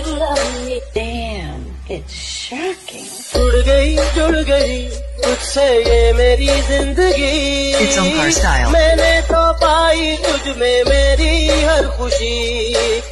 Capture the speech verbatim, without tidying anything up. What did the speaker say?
you love me. Damn, it's shocking. जुड़ गई जुड़ गई तुझसे ये मेरी जिंदगी. It's Omkar style. मैंने तो पाई तुझ में मेरी हर खुशी.